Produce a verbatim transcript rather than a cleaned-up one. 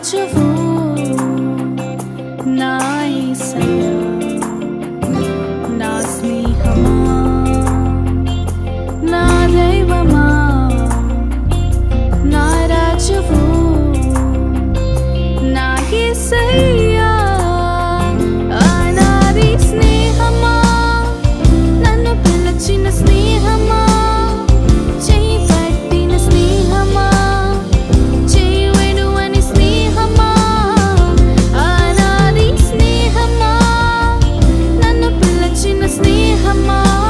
రాజువు నా యేసయ్యా నా స్నేహమా నా దైవమా నా రాజువు నా యేసయ్యా అనాది స్నేహమా నన్ను పిలిచిన స్నేహమా చెయ్యి పట్టిన స్నేహమా చెయ్యి వెనువని స్నేహమా అనాది స్నేహమా నన్ను పిలిచిన స్నేహమా